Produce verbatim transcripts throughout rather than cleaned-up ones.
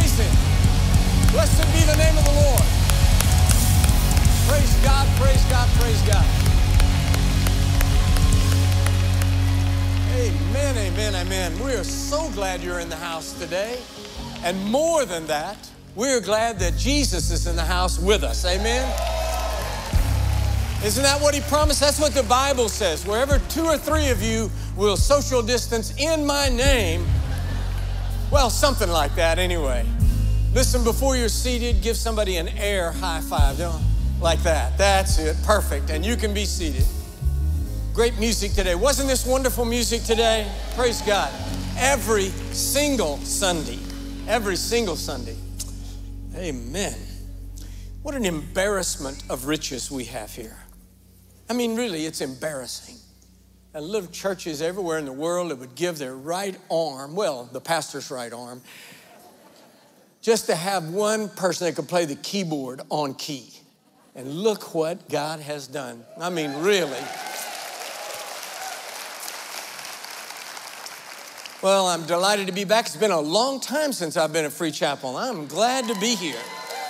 Praise him. Blessed be the name of the Lord. Praise God, praise God, praise God. Amen, amen, amen. We are so glad you're in the house today. And more than that, we're glad that Jesus is in the house with us. Amen. Isn't that what he promised? That's what the Bible says. Wherever two or three of you will social distance in my name. Well, something like that anyway. Listen, before you're seated, give somebody an air high five. Don't, like that. That's it. Perfect. And you can be seated. Great music today. Wasn't this wonderful music today? Praise God. Every single Sunday. Every single Sunday. Amen. What an embarrassment of riches we have here. I mean, really, it's embarrassing. And little churches everywhere in the world that would give their right arm, well, the pastor's right arm, just to have one person that could play the keyboard on key. And look what God has done. I mean, really. Well, I'm delighted to be back. It's been a long time since I've been at Free Chapel. I'm glad to be here.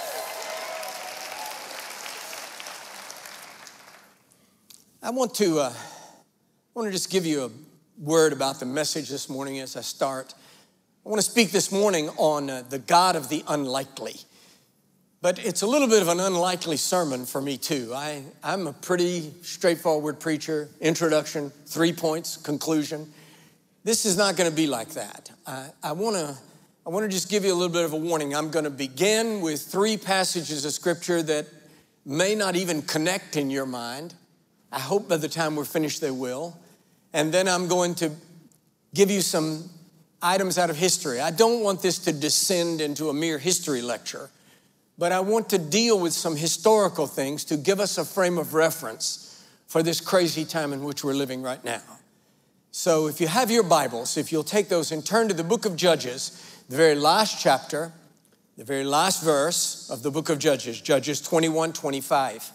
I want to, uh, I want to just give you a word about the message this morning as I start. I want to speak this morning on uh, the God of the unlikely. But it's a little bit of an unlikely sermon for me too. I, I'm a pretty straightforward preacher. Introduction, three points, conclusion. This is not going to be like that. I, I want to I want to just give you a little bit of a warning. I'm going to begin with three passages of scripture that may not even connect in your mind. I hope by the time we're finished they will. And then I'm going to give you some items out of history. I don't want this to descend into a mere history lecture, but I want to deal with some historical things to give us a frame of reference for this crazy time in which we're living right now. So if you have your Bibles, if you'll take those and turn to the book of Judges, the very last chapter, the very last verse of the book of Judges, Judges twenty-one twenty-five.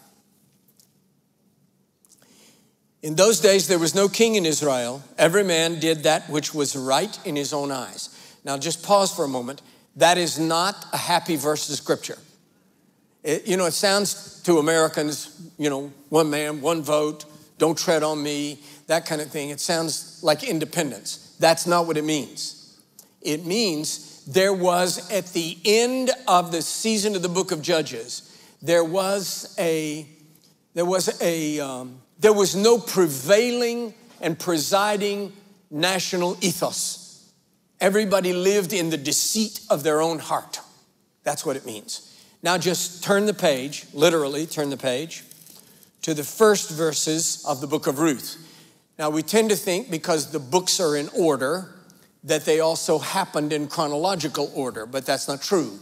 In those days, there was no king in Israel. Every man did that which was right in his own eyes. Now, just pause for a moment. That is not a happy verse of scripture. It, you know, it sounds to Americans, you know, one man, one vote, don't tread on me, that kind of thing. It sounds like independence. That's not what it means. It means there was, at the end of the season of the book of Judges, there was a, there was a, um, There was no prevailing and presiding national ethos. Everybody lived in the deceit of their own heart. That's what it means. Now just turn the page, literally turn the page, to the first verses of the book of Ruth. Now we tend to think because the books are in order that they also happened in chronological order, but that's not true.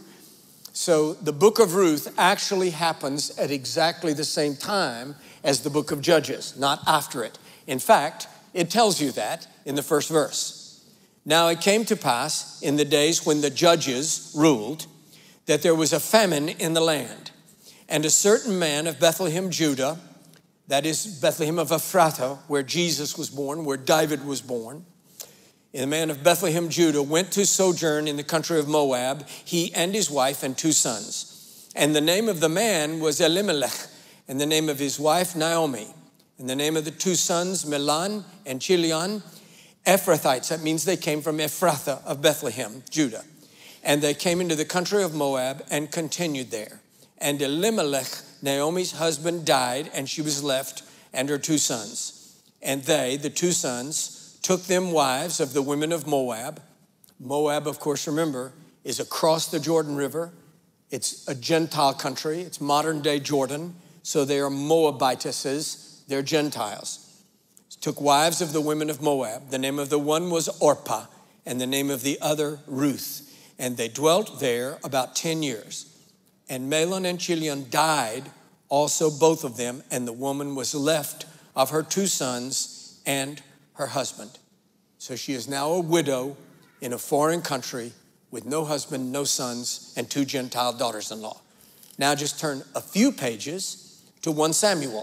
So the book of Ruth actually happens at exactly the same time as the book of Judges, not after it. In fact, it tells you that in the first verse. Now it came to pass in the days when the judges ruled that there was a famine in the land. And a certain man of Bethlehem, Judah, that is Bethlehem of Ephrathah, where Jesus was born, where David was born. And the man of Bethlehem, Judah, went to sojourn in the country of Moab, he and his wife and two sons. And the name of the man was Elimelech, and the name of his wife, Naomi. And the name of the two sons, Milan and Chilion, Ephrathites. That means they came from Ephrathah of Bethlehem, Judah. And they came into the country of Moab and continued there. And Elimelech, Naomi's husband, died, and she was left and her two sons. And they, the two sons, took them wives of the women of Moab. Moab, of course, remember, is across the Jordan River. It's a Gentile country. It's modern-day Jordan. So they are Moabitesses, they're Gentiles. Took wives of the women of Moab. The name of the one was Orpah, and the name of the other Ruth. And they dwelt there about ten years. And Mahlon and Chilion died, also both of them, and the woman was left of her two sons and her husband. So she is now a widow in a foreign country with no husband, no sons, and two Gentile daughters-in-law. Now just turn a few pages to First Samuel,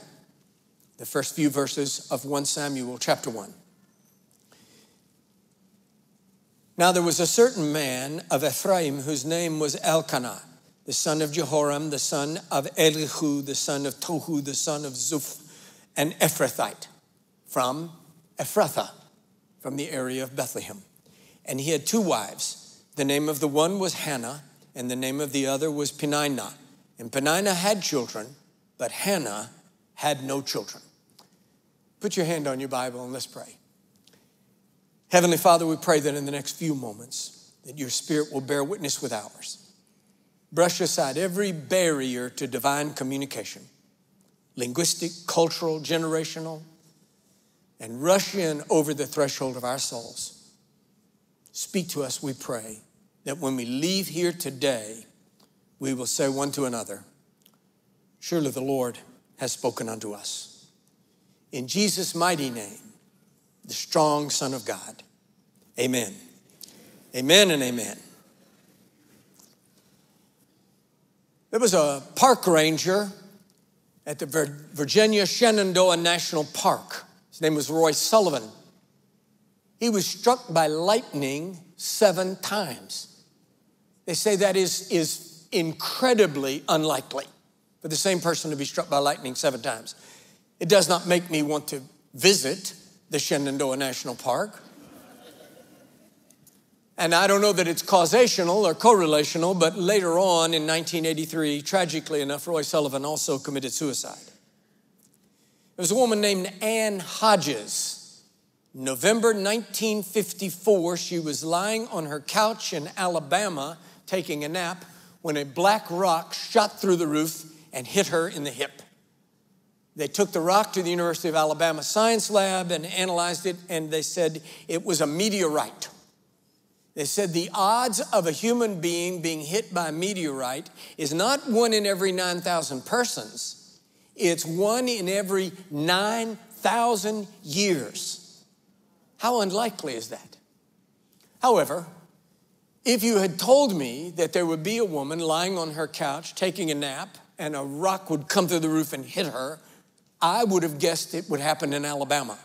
the first few verses of First Samuel chapter one. Now there was a certain man of Ephraim whose name was Elkanah, the son of Jehoram, the son of Elihu, the son of Tohu, the son of Zuph, an Ephrathite from Ephrathah, from the area of Bethlehem. And he had two wives. The name of the one was Hannah, and the name of the other was Peninnah. And Peninnah had children, but Hannah had no children. Put your hand on your Bible and let's pray. Heavenly Father, we pray that in the next few moments that your Spirit will bear witness with ours. Brush aside every barrier to divine communication, linguistic, cultural, generational, and rush in over the threshold of our souls. Speak to us, we pray, that when we leave here today, we will say one to another, surely the Lord has spoken unto us. In Jesus' mighty name, the strong Son of God. Amen. Amen and amen. There was a park ranger at the Virginia Shenandoah National Park. His name was Roy Sullivan. He was struck by lightning seven times. They say that is, is incredibly unlikely for the same person to be struck by lightning seven times. It does not make me want to visit the Shenandoah National Park. And I don't know that it's causational or correlational, but later on in nineteen eighty-three, tragically enough, Roy Sullivan also committed suicide. There was a woman named Ann Hodges. November nineteen fifty-four, she was lying on her couch in Alabama taking a nap when a black rock shot through the roof and hit her in the hip. They took the rock to the University of Alabama Science Lab and analyzed it, and they said it was a meteorite. They said the odds of a human being being hit by a meteorite is not one in every nine thousand persons. It's one in every nine thousand years. How unlikely is that? However, if you had told me that there would be a woman lying on her couch taking a nap and a rock would come through the roof and hit her, I would have guessed it would happen in Alabama.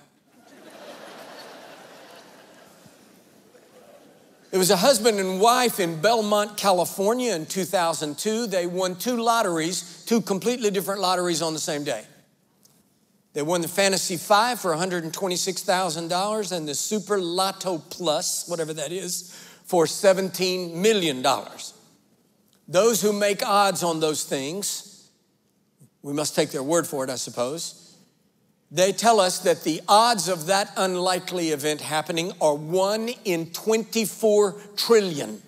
There was a husband and wife in Belmont, California in two thousand two. They won two lotteries, two completely different lotteries on the same day. They won the Fantasy Five for one hundred twenty-six thousand dollars and the Super Lotto Plus, whatever that is, for seventeen million dollars. Those who make odds on those things, we must take their word for it, I suppose. They tell us that the odds of that unlikely event happening are one in twenty-four trillion.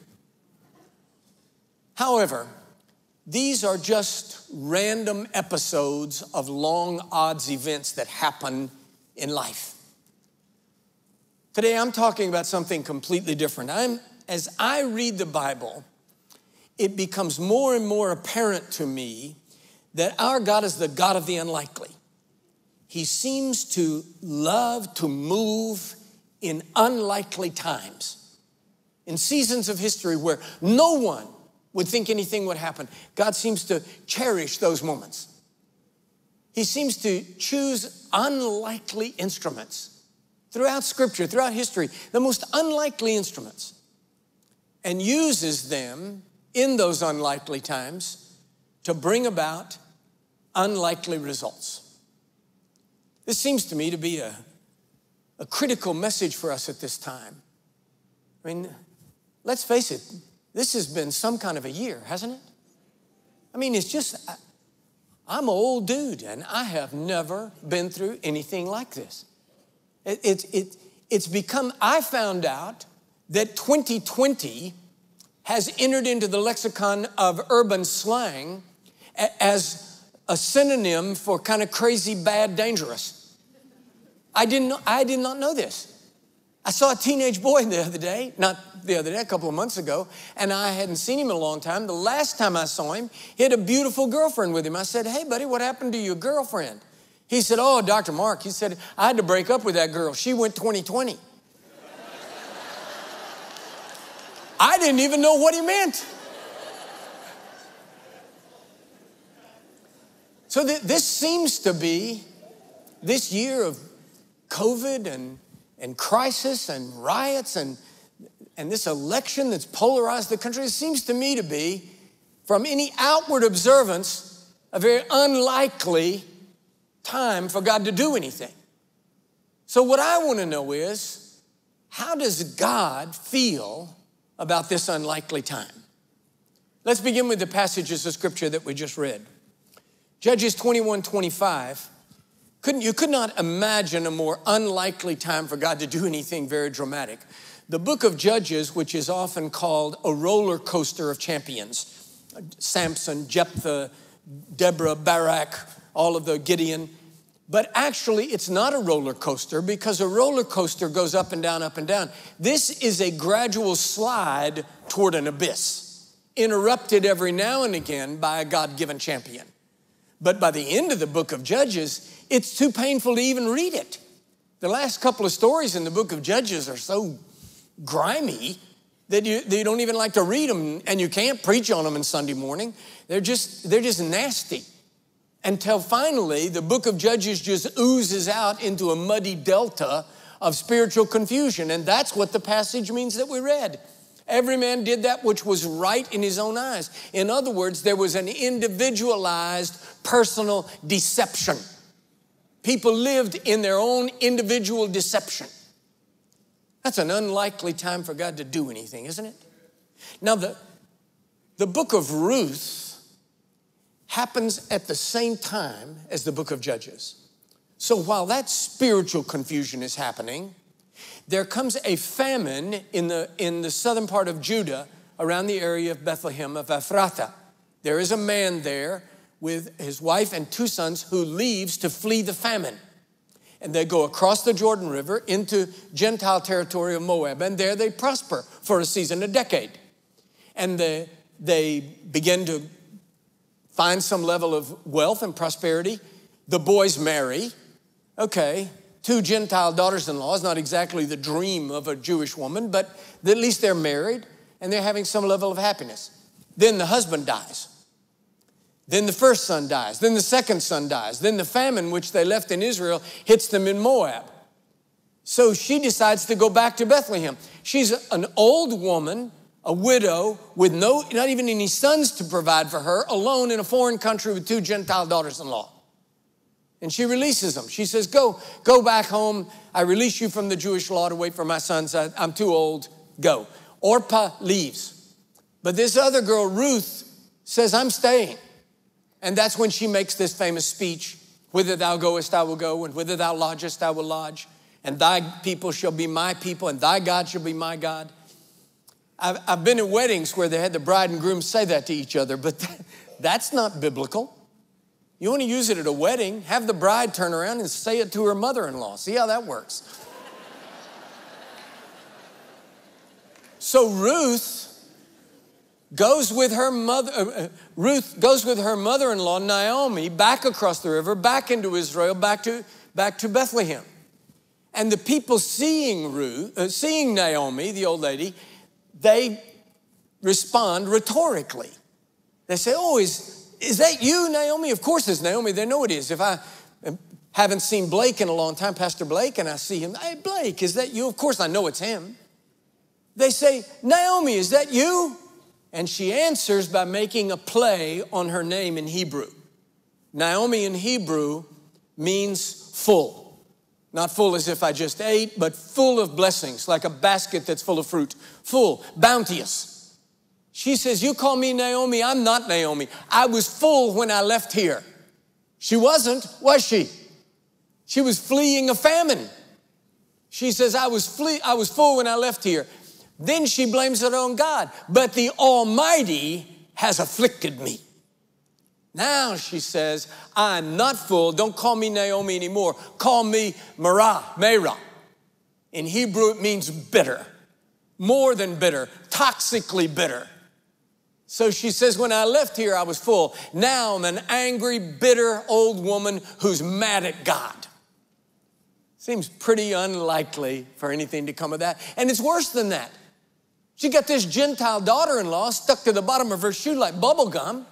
However, these are just random episodes of long odds events that happen in life. Today, I'm talking about something completely different. I'm, as I read the Bible, it becomes more and more apparent to me that our God is the God of the unlikely. He seems to love to move in unlikely times, in seasons of history where no one would think anything would happen. God seems to cherish those moments. He seems to choose unlikely instruments throughout Scripture, throughout history, the most unlikely instruments, and uses them in those unlikely times to bring about unlikely results. This seems to me to be a, a critical message for us at this time. I mean, let's face it, this has been some kind of a year, hasn't it? I mean, it's just, I, I'm an old dude and I have never been through anything like this. It, it, it, it's become, I found out that twenty twenty has entered into the lexicon of urban slang as a synonym for kind of crazy, bad, dangerous. I didn't know, I did not know this. I saw a teenage boy the other day, not the other day, a couple of months ago, and I hadn't seen him in a long time. The last time I saw him, he had a beautiful girlfriend with him. I said, hey, buddy, what happened to your girlfriend? He said, oh, Doctor Mark, he said, I had to break up with that girl. She went twenty twenty. I didn't even know what he meant. So th- this seems to be this year of COVID and, and crisis and riots, and And this election that's polarized the country, it seems to me to be, from any outward observance, a very unlikely time for God to do anything. So what I want to know is, how does God feel about this unlikely time? Let's begin with the passages of scripture that we just read. Judges twenty-one twenty-five. Couldn't, you could not imagine a more unlikely time for God to do anything very dramatic. The book of Judges, which is often called a roller coaster of champions, Samson, Jephthah, Deborah, Barak, all of the Gideon. But actually, it's not a roller coaster, because a roller coaster goes up and down, up and down. This is a gradual slide toward an abyss, interrupted every now and again by a God-given champion. But by the end of the book of Judges, it's too painful to even read it. The last couple of stories in the book of Judges are so grimy that you, that you don't even like to read them, and you can't preach on them on Sunday morning. They're just, they're just nasty. Until finally, the book of Judges just oozes out into a muddy delta of spiritual confusion. And that's what the passage means that we read. Every man did that which was right in his own eyes. In other words, there was an individualized personal deception. People lived in their own individual deception. That's an unlikely time for God to do anything, isn't it? Now, the, the book of Ruth happens at the same time as the book of Judges. So while that spiritual confusion is happening, there comes a famine in the, in the southern part of Judah around the area of Bethlehem of Ephrathah. There is a man there with his wife and two sons who leaves to flee the famine. And they go across the Jordan River into Gentile territory of Moab, and there they prosper for a season, a decade. And they, they begin to find some level of wealth and prosperity. The boys marry. Okay, two Gentile daughters-in-law is not exactly the dream of a Jewish woman, but at least they're married and they're having some level of happiness. Then the husband dies. Then the first son dies. Then the second son dies. Then the famine, which they left in Israel, hits them in Moab. So she decides to go back to Bethlehem. She's an old woman, a widow, with no, not even any sons to provide for her, alone in a foreign country with two Gentile daughters-in-law. And she releases them. She says, go, go back home. I release you from the Jewish law to wait for my sons. I, I'm too old. Go. Orpah leaves. But this other girl, Ruth, says, I'm staying. And that's when she makes this famous speech, whither thou goest, I will go, and whither thou lodgest, I will lodge. And thy people shall be my people, and thy God shall be my God. I've, I've been in weddings where they had the bride and groom say that to each other, but that's not biblical. You want to use it at a wedding, have the bride turn around and say it to her mother-in-law. See how that works. So Ruth goes with her mother, uh, Ruth goes with her mother-in-law, Naomi, back across the river, back into Israel, back to, back to Bethlehem. And the people seeing Ruth, uh, seeing Naomi, the old lady, they respond rhetorically. They say, oh, is, is that you, Naomi? Of course it's Naomi. They know it is. If I haven't seen Blake in a long time, Pastor Blake, and I see him, hey, Blake, is that you? Of course I know it's him. They say, Naomi, is that you? And she answers by making a play on her name in Hebrew. Naomi in Hebrew means full. Not full as if I just ate, but full of blessings, like a basket that's full of fruit. Full, bounteous. She says, you call me Naomi, I'm not Naomi. I was full when I left here. She wasn't, was she? She was fleeing a famine. She says, I was, flee- I was full when I left here. Then she blames it on God. But the Almighty has afflicted me. Now she says, I'm not full. Don't call me Naomi anymore. Call me Mara, Mera. In Hebrew, it means bitter. More than bitter. Toxically bitter. So she says, when I left here, I was full. Now I'm an angry, bitter old woman who's mad at God. Seems pretty unlikely for anything to come of that. And it's worse than that. She got this Gentile daughter-in-law stuck to the bottom of her shoe like bubble gum.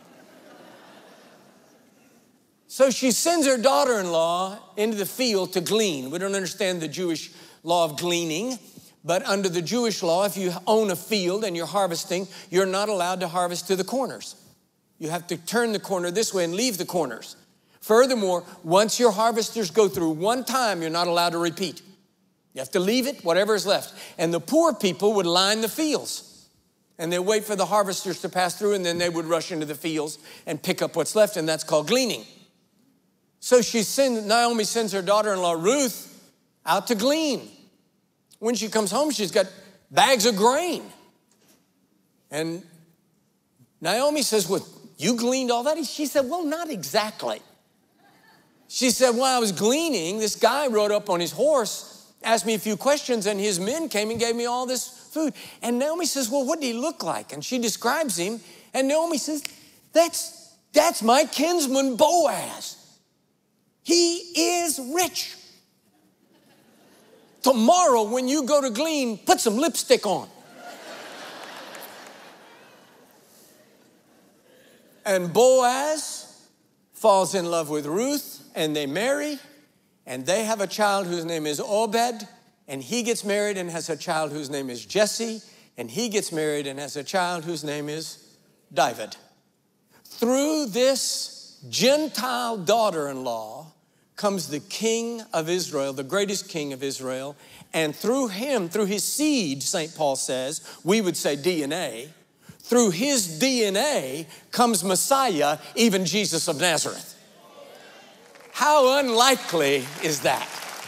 So she sends her daughter-in-law into the field to glean. We don't understand the Jewish law of gleaning, But under the Jewish law, if you own a field and you're harvesting, you're not allowed to harvest to the corners. You have to turn the corner this way and leave the corners. Furthermore, once your harvesters go through one time, you're not allowed to repeat. You have to leave it, whatever is left. And the poor people would line the fields. And they wait for the harvesters to pass through, and then they would rush into the fields and pick up what's left, and that's called gleaning. So she sends, Naomi sends her daughter-in-law Ruth out to glean. When she comes home, she's got bags of grain. And Naomi says, well, you gleaned all that? She said, well, not exactly. She said, well, I was gleaning. This guy rode up on his horse, asked me a few questions, and his men came and gave me all this food. And Naomi says, well, what did he look like? And she describes him. And Naomi says, that's, that's my kinsman Boaz. He is rich. Tomorrow, when you go to glean, put some lipstick on. And Boaz falls in love with Ruth, and they marry, and they have a child whose name is Obed, and he gets married and has a child whose name is Jesse, and he gets married and has a child whose name is David. Through this Gentile daughter-in-law comes the king of Israel, the greatest king of Israel, and through him, through his seed, Saint Paul says, we would say D N A, through his D N A comes Messiah, even Jesus of Nazareth. How unlikely is that?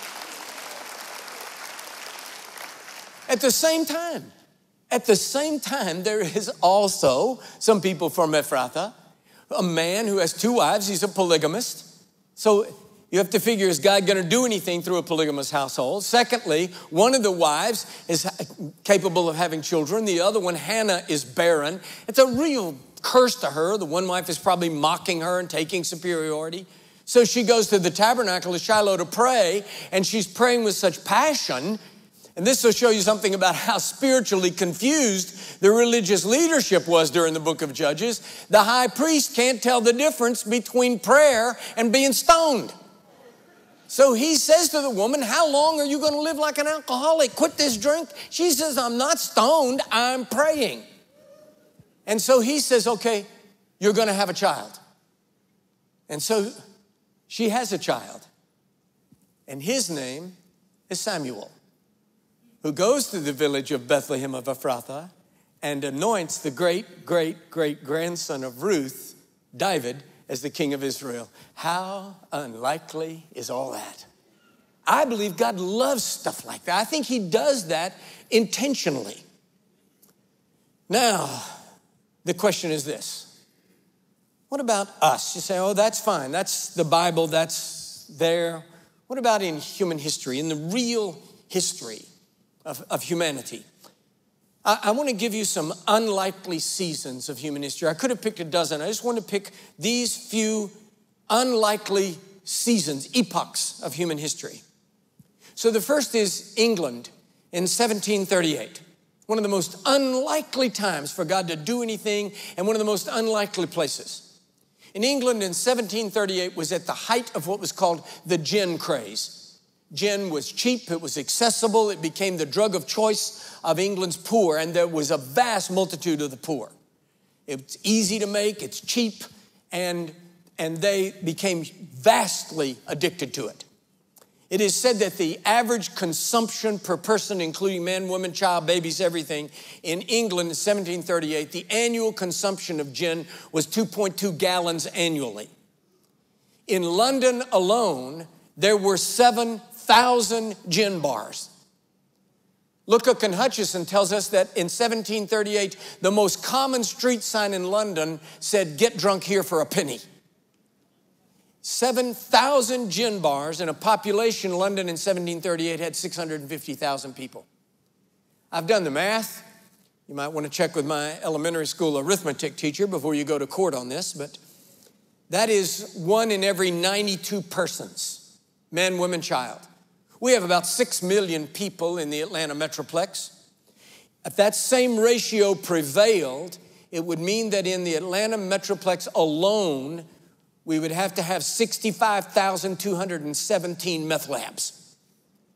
At the same time, at the same time, there is also some people from Ephrathah, a man who has two wives. He's a polygamist. So you have to figure, is God going to do anything through a polygamous household? Secondly, one of the wives is capable of having children. The other one, Hannah, is barren. It's a real curse to her. The one wife is probably mocking her and taking superiority. So she goes to the tabernacle of Shiloh to pray, and she's praying with such passion. And this will show you something about how spiritually confused the religious leadership was during the book of Judges. The high priest can't tell the difference between prayer and being stoned. So he says to the woman, how long are you going to live like an alcoholic? Quit this drink. She says, I'm not stoned, I'm praying. And so he says, okay, you're going to have a child. And so she has a child. And his name is Samuel, who goes to the village of Bethlehem of Ephrathah and anoints the great, great, great grandson of Ruth, David, as the king of Israel. How unlikely is all that? I believe God loves stuff like that. I think he does that intentionally. Now, the question is this. What about us? You say, oh, that's fine. That's the Bible. That's there. What about in human history, in the real history of, of humanity? I, I want to give you some unlikely seasons of human history. I could have picked a dozen. I just want to pick these few unlikely seasons, epochs of human history. So the first is England in seventeen thirty-eight. One of the most unlikely times for God to do anything, and one of the most unlikely places. In England in seventeen thirty-eight was at the height of what was called the gin craze. Gin was cheap, it was accessible, it became the drug of choice of England's poor, and there was a vast multitude of the poor. It's easy to make, it's cheap, and, and they became vastly addicted to it. It is said that the average consumption per person, including man, woman, child, babies, everything, in England in seventeen thirty-eight, the annual consumption of gin was two point two gallons annually. In London alone, there were seven thousand gin bars. Luca and Hutchison tells us that in seventeen thirty-eight, the most common street sign in London said, "Get drunk here for a penny." seven thousand gin bars, and a population, London in seventeen thirty-eight had six hundred fifty thousand people. I've done the math. You might want to check with my elementary school arithmetic teacher before you go to court on this, but that is one in every ninety-two persons, men, women, child. We have about six million people in the Atlanta Metroplex. If that same ratio prevailed, it would mean that in the Atlanta Metroplex alone, we would have to have sixty-five thousand two hundred seventeen meth labs.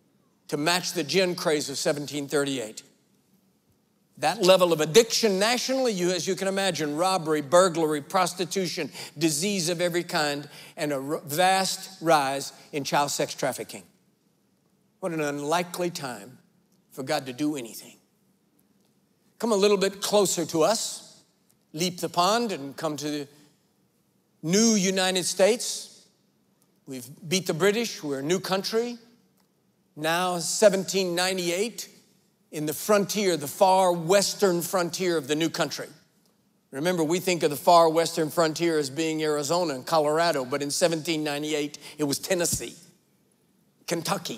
to match the gin craze of seventeen thirty-eight. That level of addiction nationally, you, as you can imagine, robbery, burglary, prostitution, disease of every kind, and a vast rise in child sex trafficking. What an unlikely time for God to do anything. Come a little bit closer to us, leap the pond and come to the new United States. We've beat the British, we're a new country. Now seventeen ninety-eight, in the frontier, the far western frontier of the new country. Remember, we think of the far western frontier as being Arizona and Colorado, but in seventeen ninety-eight, it was Tennessee, Kentucky.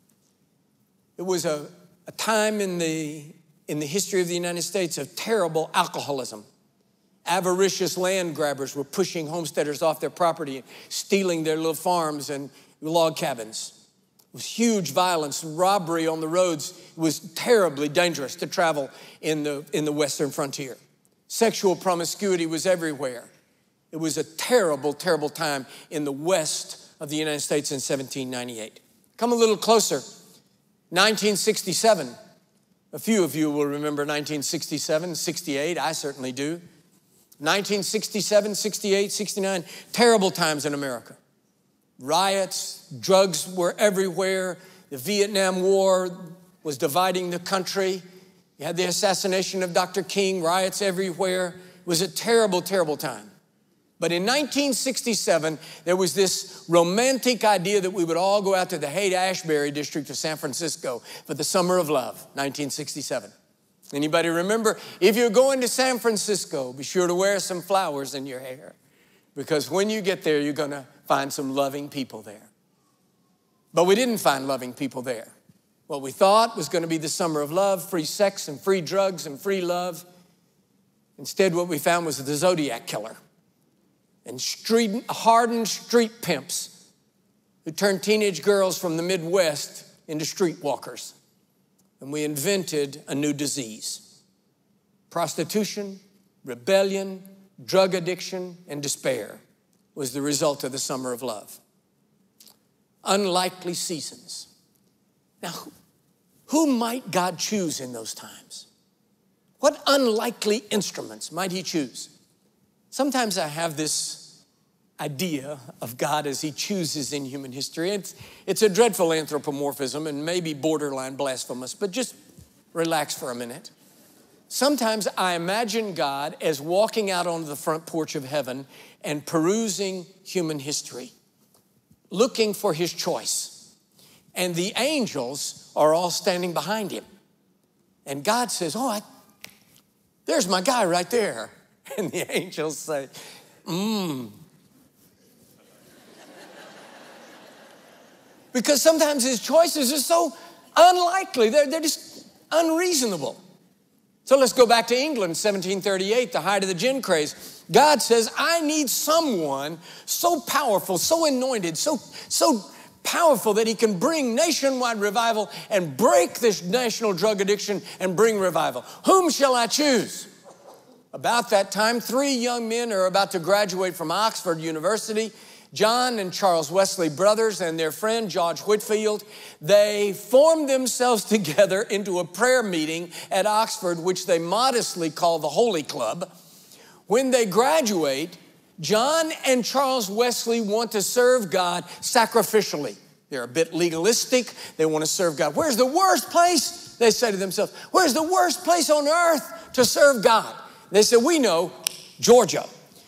It was a, a time in the, in the history of the United States of terrible alcoholism. Avaricious land grabbers were pushing homesteaders off their property and stealing their little farms and log cabins. It was huge violence, robbery on the roads. It was terribly dangerous to travel in the, in the western frontier. Sexual promiscuity was everywhere. It was a terrible, terrible time in the west of the United States in seventeen ninety-eight. Come a little closer. nineteen sixty-seven. A few of you will remember nineteen sixty-seven, sixty-eight. I certainly do. nineteen sixty-seven, sixty-eight, sixty-nine. Terrible times in America. Riots, drugs were everywhere. The Vietnam War was dividing the country. You had the assassination of Doctor King, riots everywhere. It was a terrible, terrible time. But in nineteen sixty-seven, there was this romantic idea that we would all go out to the Haight-Ashbury district of San Francisco for the Summer of Love, nineteen sixty-seven. Anybody remember? If you're going to San Francisco, be sure to wear some flowers in your hair, because when you get there, you're going to find some loving people there. But we didn't find loving people there. What we thought was going to be the summer of love, free sex and free drugs and free love. Instead, what we found was the Zodiac killer and street, hardened street pimps who turned teenage girls from the Midwest into streetwalkers. And we invented a new disease. Prostitution, rebellion, drug addiction, and despair was the result of the summer of love. Unlikely seasons. Now, who might God choose in those times? What unlikely instruments might he choose? Sometimes I have this idea of God as he chooses in human history. It's, it's a dreadful anthropomorphism and maybe borderline blasphemous, but just relax for a minute. Sometimes I imagine God as walking out onto the front porch of heaven and perusing human history, looking for his choice. And the angels are all standing behind him. And God says, oh, I, there's my guy right there. And the angels say, mmm. Because sometimes his choices are so unlikely. They're, they're just unreasonable. So let's go back to England, seventeen thirty-eight, the height of the gin craze. God says, I need someone so powerful, so anointed, so, so powerful that he can bring nationwide revival and break this national drug addiction and bring revival. Whom shall I choose? About that time, three young men are about to graduate from Oxford University. John and Charles Wesley, brothers, and their friend George Whitefield, they formed themselves together into a prayer meeting at Oxford, which they modestly call the Holy Club. When they graduate, John and Charles Wesley want to serve God sacrificially. They're a bit legalistic. They want to serve God. Where's the worst place? They say to themselves, where's the worst place on earth to serve God? They said, we know, Georgia.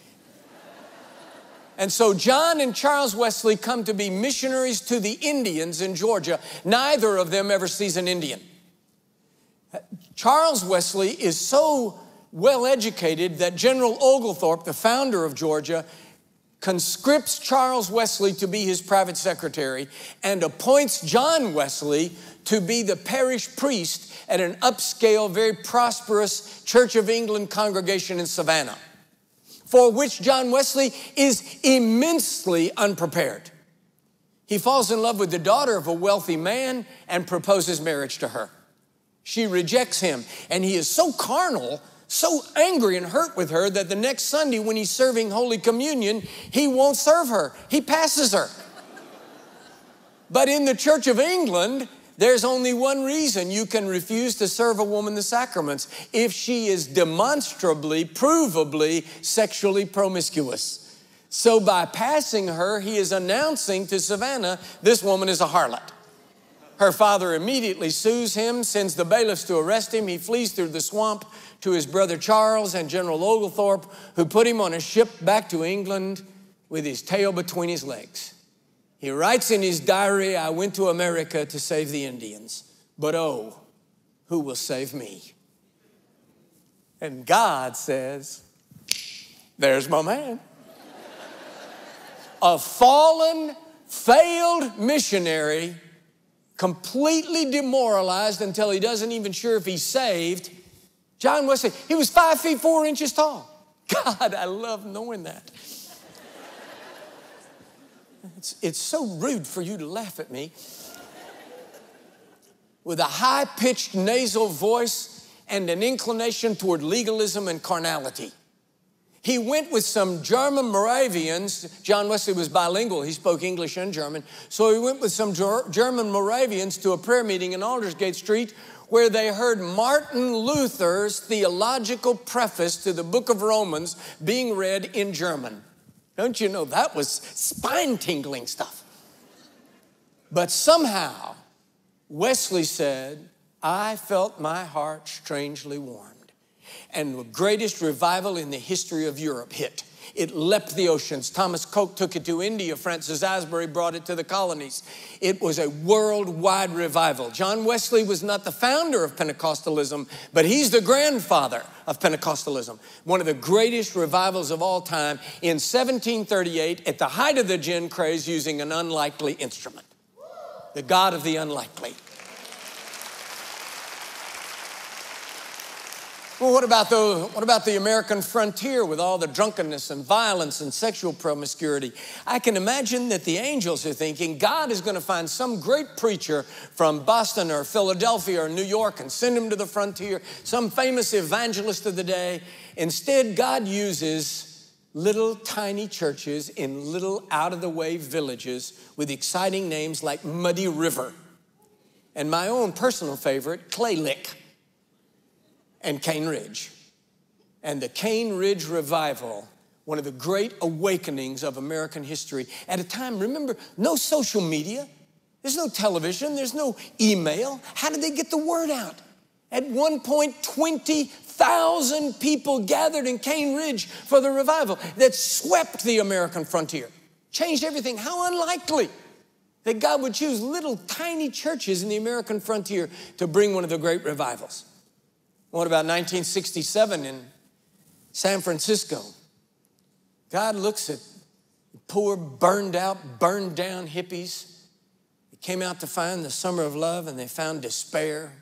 And so John and Charles Wesley come to be missionaries to the Indians in Georgia. Neither of them ever sees an Indian. Charles Wesley is so well educated that General Oglethorpe, the founder of Georgia, conscripts Charles Wesley to be his private secretary and appoints John Wesley to be the parish priest at an upscale, very prosperous Church of England congregation in Savannah, for which John Wesley is immensely unprepared. He falls in love with the daughter of a wealthy man and proposes marriage to her. She rejects him, and he is so carnal, so angry and hurt with her that the next Sunday when he's serving Holy Communion, he won't serve her. He passes her. But in the Church of England, There's only one reason you can refuse to serve a woman the sacraments: if she is demonstrably, provably sexually promiscuous. So by passing her, he is announcing to Savannah, this woman is a harlot. Her father immediately sues him, sends the bailiffs to arrest him. He flees through the swamp to his brother Charles and General Oglethorpe, who put him on a ship back to England with his tail between his legs. He writes in his diary, I went to America to save the Indians, but oh, who will save me? And God says, there's my man. A fallen, failed missionary, completely demoralized until he doesn't even sure if he's saved. John Wesley, he was five feet four inches tall. God, I love knowing that. It's, it's so rude for you to laugh at me. With a high-pitched nasal voice and an inclination toward legalism and carnality. He went with some German Moravians. John Wesley was bilingual. He spoke English and German. So he went with some German Moravians to a prayer meeting in Aldersgate Street where they heard Martin Luther's theological preface to the book of Romans being read in German. Don't you know that was spine-tingling stuff? But somehow, Wesley said, I felt my heart strangely warmed. And the greatest revival in the history of Europe hit. It leapt the oceans. Thomas Coke took it to India. Francis Asbury brought it to the colonies. It was a worldwide revival. John Wesley was not the founder of Pentecostalism, but he's the grandfather of Pentecostalism. One of the greatest revivals of all time in seventeen thirty-eight at the height of the gin craze using an unlikely instrument. The God of the unlikely. Well, what about the, what about the American frontier with all the drunkenness and violence and sexual promiscuity? I can imagine that the angels are thinking, God is going to find some great preacher from Boston or Philadelphia or New York and send him to the frontier, some famous evangelist of the day. Instead, God uses little tiny churches in little out-of-the-way villages with exciting names like Muddy River. And my own personal favorite, Clay Lick. And Cane Ridge. And the Cane Ridge revival, one of the great awakenings of American history. At a time, remember, no social media. There's no television. There's no email. How did they get the word out? At one point, twenty thousand people gathered in Cane Ridge for the revival that swept the American frontier. Changed everything. How unlikely that God would choose little tiny churches in the American frontier to bring one of the great revivals. What about nineteen sixty-seven in San Francisco? God looks at poor, burned out, burned down hippies. They came out to find the summer of love and they found despair.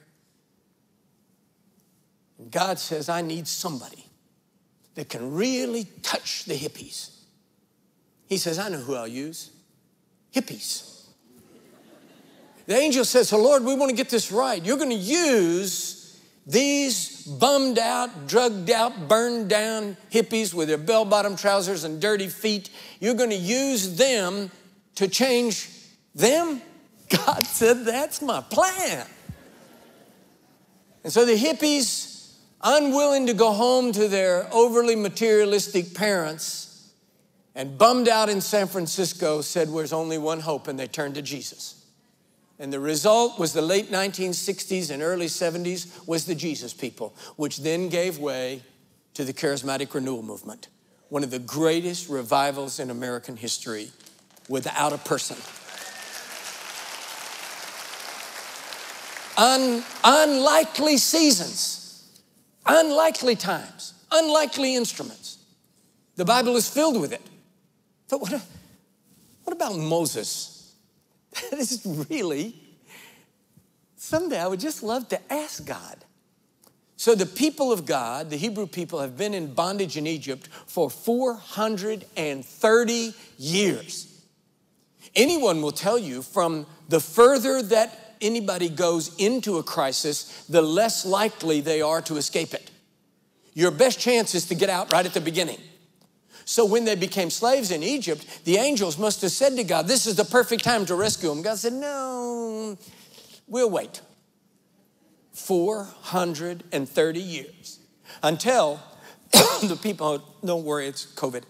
And God says, I need somebody that can really touch the hippies. He says, I know who I'll use. Hippies. The angel says, so Lord, we want to get this right. You're going to use these bummed out, drugged out, burned down hippies with their bell-bottom trousers and dirty feet. You're going to use them to change them? God said, that's my plan. And so the hippies, unwilling to go home to their overly materialistic parents and bummed out in San Francisco, said, there's only one hope, and they turned to Jesus. And the result was the late nineteen sixties and early seventies was the Jesus people, which then gave way to the charismatic renewal movement, one of the greatest revivals in American history without a person. Un- unlikely seasons, unlikely times, unlikely instruments. The Bible is filled with it. But what, what about Moses? That is really, someday I would just love to ask God. So the people of God, the Hebrew people, have been in bondage in Egypt for four hundred thirty years. Anyone will tell you from the further that anybody goes into a crisis, the less likely they are to escape it. Your best chance is to get out right at the beginning. So when they became slaves in Egypt, the angels must have said to God, this is the perfect time to rescue them. God said, no, we'll wait. four hundred thirty years until the people, don't worry, it's COVID.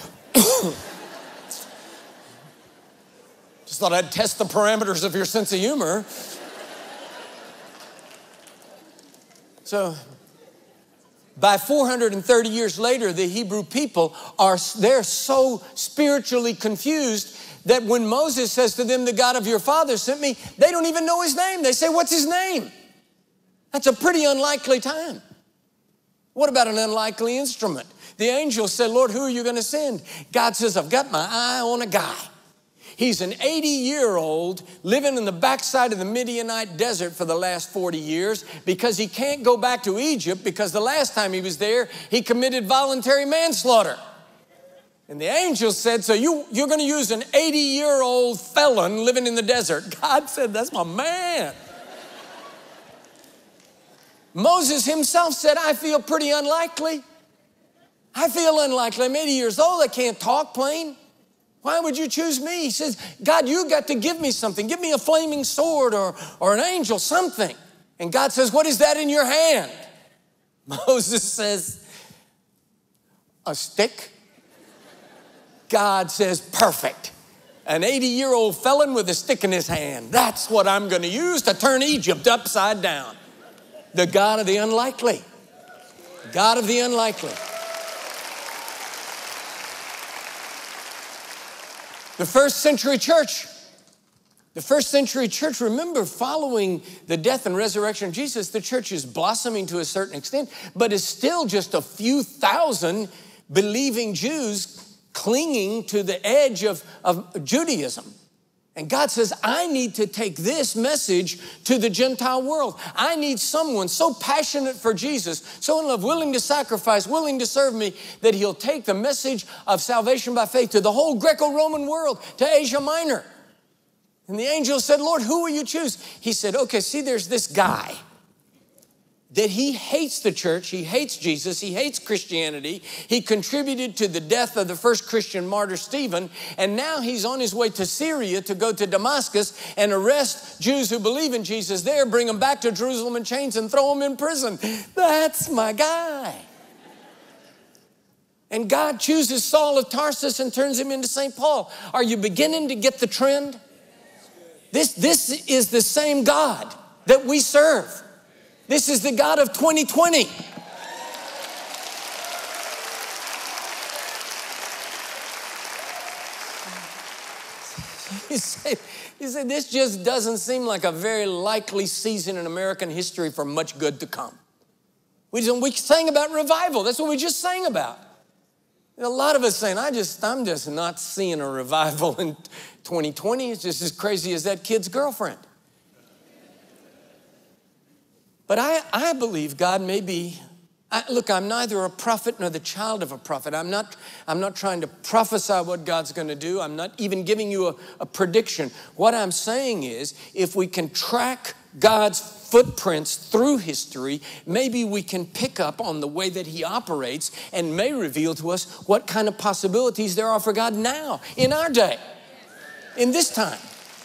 Just thought I'd test the parameters of your sense of humor. So by four hundred thirty years later, the Hebrew people are, they're so spiritually confused that when Moses says to them, the God of your father sent me, they don't even know his name. They say, what's his name? That's a pretty unlikely time. What about an unlikely instrument? The angel said, Lord, who are you going to send? God says, I've got my eye on a guy. He's an eighty-year-old living in the backside of the Midianite desert for the last forty years because he can't go back to Egypt because the last time he was there, he committed voluntary manslaughter. And the angel said, so you, you're going to use an eighty-year-old felon living in the desert. God said, that's my man. Moses himself said, I feel pretty unlikely. I feel unlikely. I'm eighty years old. I can't talk plain. Why would you choose me? He says, God, you got to give me something. Give me a flaming sword or, or an angel, something. And God says, what is that in your hand? Moses says, a stick. God says, perfect. An eighty-year-old felon with a stick in his hand. That's what I'm going to use to turn Egypt upside down. The God of the unlikely. God of the unlikely. The first century church, the first century church, remember, following the death and resurrection of Jesus, the church is blossoming to a certain extent, but is still just a few thousand believing Jews clinging to the edge of, of Judaism. And God says, I need to take this message to the Gentile world. I need someone so passionate for Jesus, so in love, willing to sacrifice, willing to serve me, that he'll take the message of salvation by faith to the whole Greco-Roman world, to Asia Minor. And the angel said, Lord, who will you choose? He said, okay, see, there's this guy that he hates the church, he hates Jesus, he hates Christianity. He contributed to the death of the first Christian martyr, Stephen, and now he's on his way to Syria to go to Damascus and arrest Jews who believe in Jesus there, bring them back to Jerusalem in chains and throw them in prison. That's my guy. And God chooses Saul of Tarsus and turns him into Saint Paul. Are you beginning to get the trend? This, this is the same God that we serve. This is the God of twenty twenty. He said, he said, this just doesn't seem like a very likely season in American history for much good to come. We, just, we sang about revival. That's what we just sang about. A lot of us saying, I just, I'm just not seeing a revival in twenty twenty. It's just as crazy as that kid's girlfriend. But I, I believe God may be, I, look, I'm neither a prophet nor the child of a prophet. I'm not, I'm not trying to prophesy what God's going to do. I'm not even giving you a, a prediction. What I'm saying is, if we can track God's footprints through history, maybe we can pick up on the way that he operates and may reveal to us what kind of possibilities there are for God now, in our day, in this time.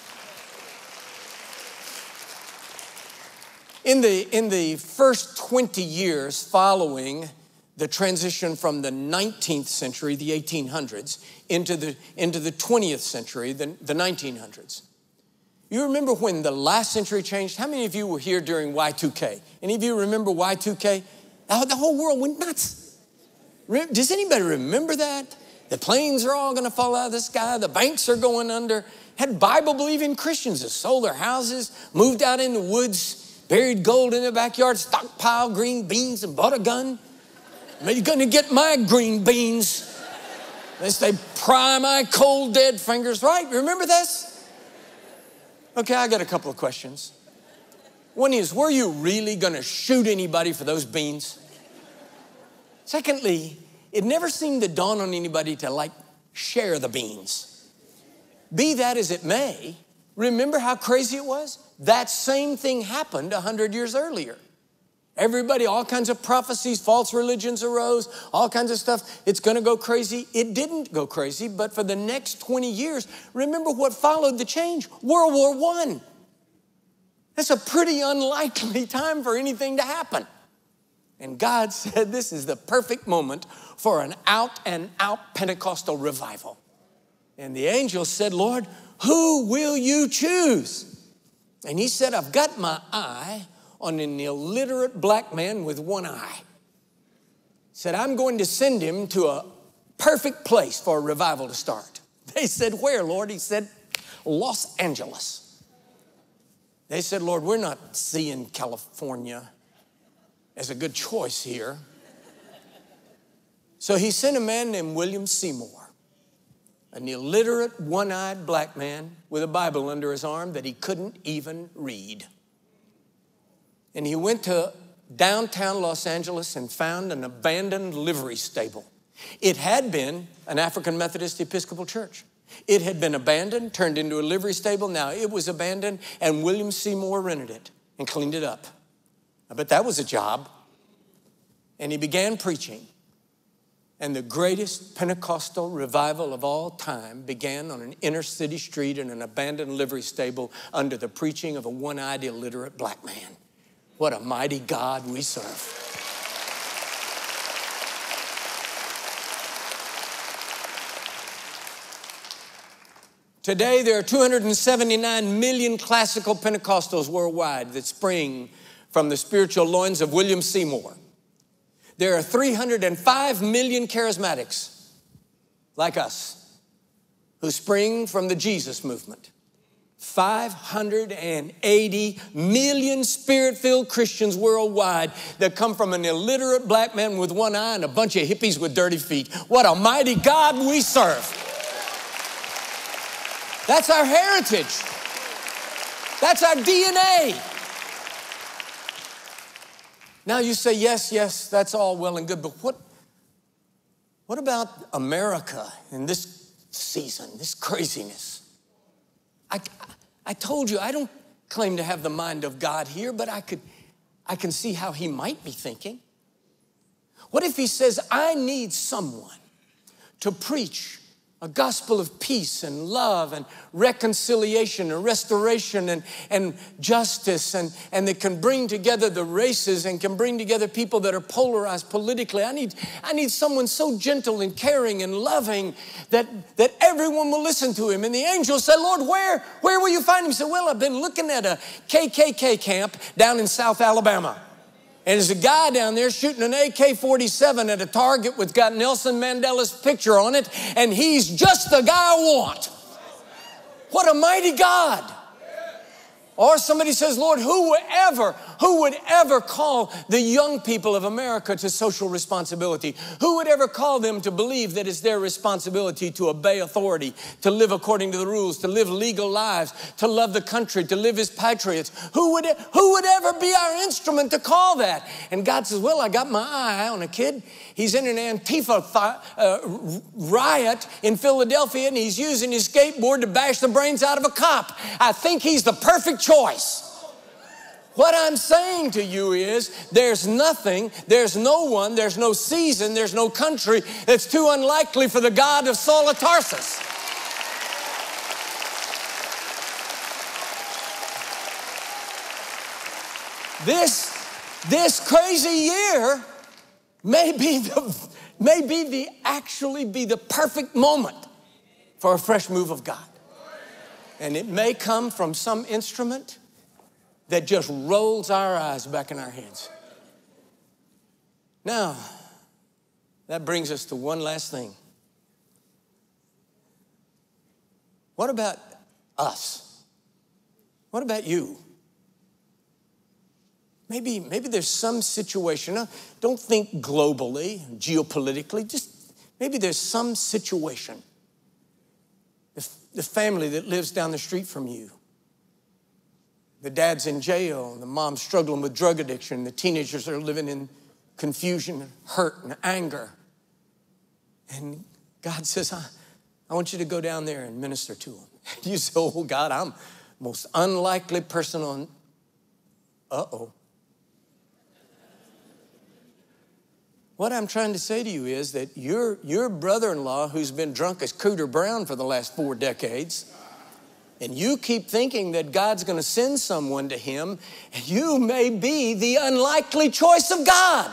In the, in the first twenty years following the transition from the nineteenth century, the eighteen hundreds, into the, into the twentieth century, the, the nineteen hundreds. You remember when the last century changed? How many of you were here during Y two K? Any of you remember Y two K? Oh, the whole world went nuts. Does anybody remember that? The planes are all going to fall out of the sky. The banks are going under. Had Bible-believing Christians that sold their houses, moved out in the woods, buried gold in their backyard, stockpiled green beans and bought a gun. You're going to get my green beans. Lest they pry my cold, dead fingers. Right? Remember this? Okay, I got a couple of questions. One is, were you really going to shoot anybody for those beans? Secondly, it never seemed to dawn on anybody to, like, share the beans. Be that as it may, remember how crazy it was? That same thing happened a hundred years earlier. Everybody, all kinds of prophecies, false religions arose, all kinds of stuff. It's going to go crazy. It didn't go crazy, but for the next twenty years, remember what followed the change? World War One. That's a pretty unlikely time for anything to happen. And God said this is the perfect moment for an out and out Pentecostal revival. And the angel said, Lord, who will you choose? And he said, I've got my eye on an illiterate black man with one eye. He said, I'm going to send him to a perfect place for a revival to start. They said, where, Lord? He said, Los Angeles. They said, Lord, we're not seeing California as a good choice here. So he sent a man named William Seymour, an illiterate, one-eyed black man with a Bible under his arm that he couldn't even read. And he went to downtown Los Angeles and found an abandoned livery stable. It had been an African Methodist Episcopal church. It had been abandoned, turned into a livery stable. Now it was abandoned, and William Seymour rented it and cleaned it up. I bet that was a job. And he began preaching. And the greatest Pentecostal revival of all time began on an inner city street in an abandoned livery stable under the preaching of a one-eyed illiterate black man. What a mighty God we serve. Today, there are two hundred seventy-nine million classical Pentecostals worldwide that spring from the spiritual loins of William Seymour. There are three hundred five million charismatics like us who spring from the Jesus movement. five hundred eighty million spirit-filled Christians worldwide that come from an illiterate black man with one eye and a bunch of hippies with dirty feet. What a mighty God we serve. That's our heritage. That's our D N A. Now you say, yes, yes, that's all well and good, but what, what about America in this season, this craziness? I, I told you, I don't claim to have the mind of God here, but I could, I can see how he might be thinking. What if he says, I need someone to preach a gospel of peace and love and reconciliation and restoration and, and justice and, and that can bring together the races and can bring together people that are polarized politically. I need, I need someone so gentle and caring and loving that, that everyone will listen to him. And the angel said, Lord, where, where will you find him? He said, well, I've been looking at a K K K camp down in South Alabama. And there's a guy down there shooting an A K forty-seven at a target with got Nelson Mandela's picture on it, and he's just the guy I want. What a mighty God. Or somebody says, Lord, who would ever, who would ever call the young people of America to social responsibility? Who would ever call them to believe that it's their responsibility to obey authority, to live according to the rules, to live legal lives, to love the country, to live as patriots? Who would, who would ever be our instrument to call that? And God says, well, I got my eye on a kid. He's in an Antifa th- uh, riot in Philadelphia, and he's using his skateboard to bash the brains out of a cop. I think he's the perfect choice. What I'm saying to you is there's nothing, there's no one, there's no season, there's no country that's too unlikely for the God of Saul of Tarsus. This, this crazy year may be the, may be the, actually be the perfect moment for a fresh move of God. And it may come from some instrument that just rolls our eyes back in our heads. Now, that brings us to one last thing. What about us? What about you? Maybe, maybe there's some situation. Now, don't think globally, geopolitically. Just maybe there's some situation. The, the family that lives down the street from you. The dad's in jail, and the mom's struggling with drug addiction. The teenagers are living in confusion and hurt and anger. And God says, I, I want you to go down there and minister to them. You say, oh, God, I'm the most unlikely person on, uh-oh. What I'm trying to say to you is that your, your brother-in-law, who's been drunk as Cooter Brown for the last four decades, and you keep thinking that God's going to send someone to him, you may be the unlikely choice of God.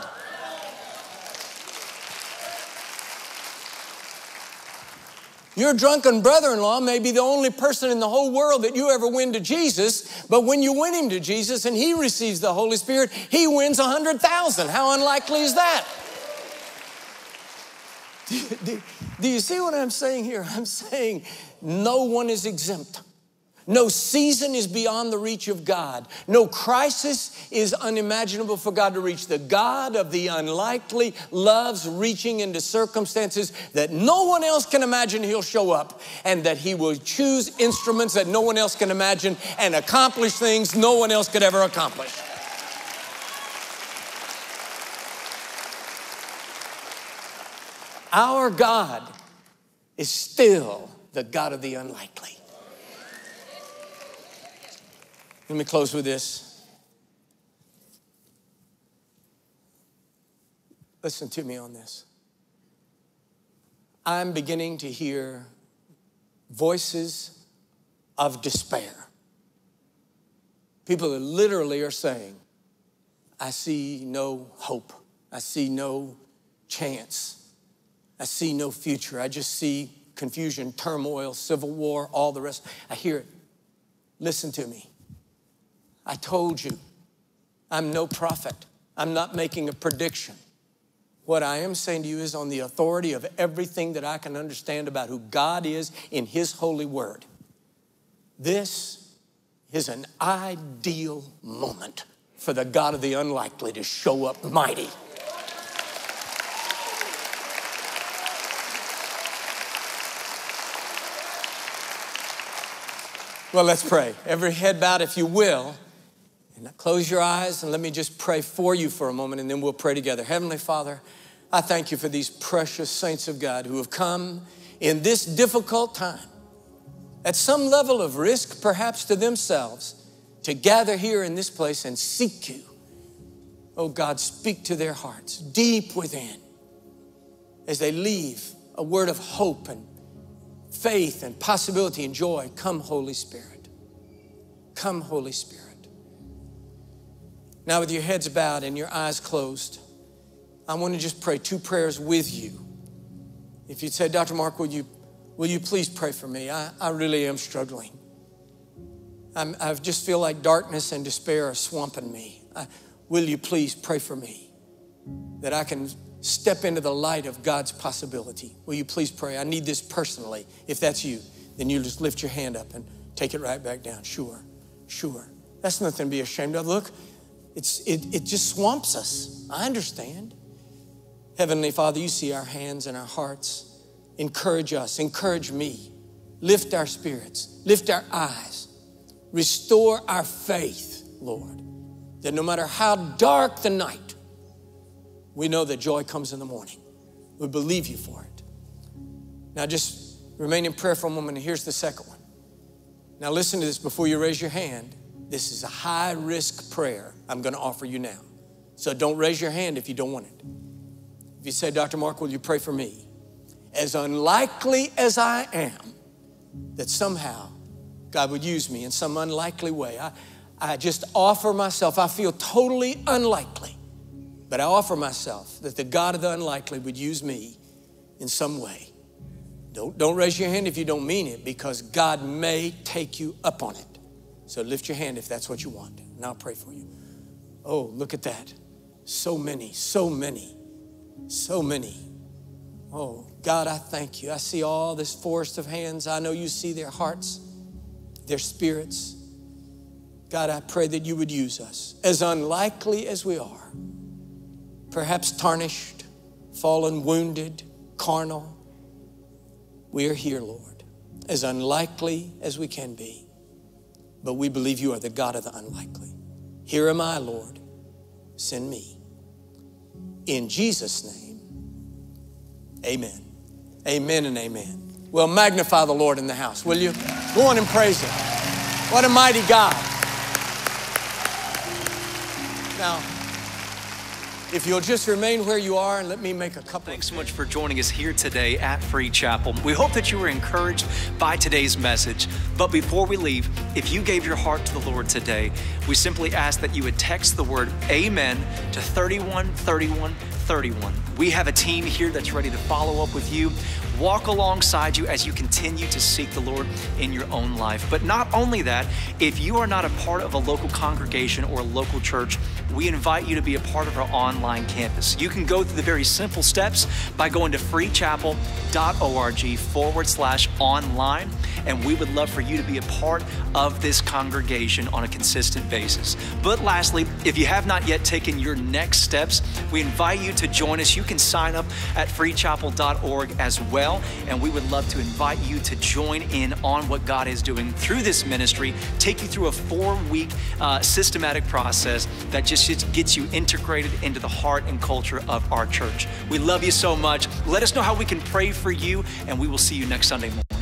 Your drunken brother-in-law may be the only person in the whole world that you ever win to Jesus, but when you win him to Jesus and he receives the Holy Spirit, he wins one hundred thousand. How unlikely is that? Do, do, do you see what I'm saying here? I'm saying no one is exempt. No season is beyond the reach of God. No crisis is unimaginable for God to reach. The God of the unlikely loves reaching into circumstances that no one else can imagine he'll show up, and that he will choose instruments that no one else can imagine and accomplish things no one else could ever accomplish. Our God is still the God of the unlikely. Let me close with this. Listen to me on this. I'm beginning to hear voices of despair. People that literally are saying, I see no hope. I see no chance. I see no future. I just see confusion, turmoil, civil war, all the rest. I hear it. Listen to me. I told you, I'm no prophet. I'm not making a prediction. What I am saying to you is on the authority of everything that I can understand about who God is in his holy word. This is an ideal moment for the God of the unlikely to show up mighty. Well, let's pray. Every head bowed, if you will. And close your eyes and let me just pray for you for a moment, and then we'll pray together. Heavenly Father, I thank you for these precious saints of God who have come in this difficult time, at some level of risk perhaps to themselves, to gather here in this place and seek you. Oh God, speak to their hearts deep within as they leave a word of hope and faith and possibility and joy. Come, Holy Spirit. Come, Holy Spirit. Now, with your heads bowed and your eyes closed, I want to just pray two prayers with you. If you'd say, Doctor Mark, will you, will you please pray for me? I, I really am struggling. I'm, I just feel like darkness and despair are swamping me. I, will you please pray for me that I can step into the light of God's possibility? Will you please pray? I need this personally. If that's you, then you just lift your hand up and take it right back down. Sure, sure. That's nothing to be ashamed of. Look, it's, it, it just swamps us. I understand. Heavenly Father, you see our hands and our hearts. Encourage us. Encourage me. Lift our spirits. Lift our eyes. Restore our faith, Lord, that no matter how dark the night, we know that joy comes in the morning. We believe you for it. Now just remain in prayer for a moment, and here's the second one. Now listen to this before you raise your hand. This is a high-risk prayer I'm going to offer you now. So don't raise your hand if you don't want it. If you say, Doctor Mark, will you pray for me? As unlikely as I am that somehow God would use me in some unlikely way, I, I just offer myself. I feel totally unlikely, but I offer myself that the God of the unlikely would use me in some way. Don't, don't raise your hand if you don't mean it, because God may take you up on it. So lift your hand if that's what you want, and I'll pray for you. Oh, look at that. So many, so many, so many. Oh, God, I thank you. I see all this forest of hands. I know you see their hearts, their spirits. God, I pray that you would use us, as unlikely as we are, perhaps tarnished, fallen, wounded, carnal. We are here, Lord, as unlikely as we can be. But we believe you are the God of the unlikely. Here am I, Lord. Send me. In Jesus' name, amen. Amen and amen. Well, magnify the Lord in the house, will you? Go on and praise him. What a mighty God. Now, If you'll just remain where you are and let me make a couple. Thanks so much for joining us here today at Free Chapel. We hope that you were encouraged by today's message. But before we leave, if you gave your heart to the Lord today, we simply ask that you would text the word amen to thirty-one thirty-one thirty-one. We have a team here that's ready to follow up with you, walk alongside you as you continue to seek the Lord in your own life. But not only that, if you are not a part of a local congregation or a local church, we invite you to be a part of our online campus. You can go through the very simple steps by going to freechapel.org forward slash online, and we would love for you to be a part of this congregation on a consistent basis. But lastly, if you have not yet taken your next steps, we invite you to join us. You can sign up at freechapel dot org as well, and we would love to invite you to join in on what God is doing through this ministry, take you through a four-week uh, systematic process that just gets you integrated into the heart and culture of our church. We love you so much. Let us know how we can pray for you, and we will see you next Sunday morning.